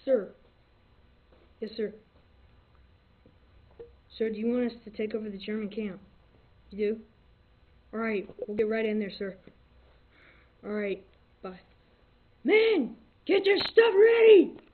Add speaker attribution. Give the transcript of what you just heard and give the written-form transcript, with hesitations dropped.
Speaker 1: Sir. Yes, sir. Sir, do you want us to take over the German camp? You do? Alright, we'll get right in there, sir. Alright, bye. Man, get your stuff ready!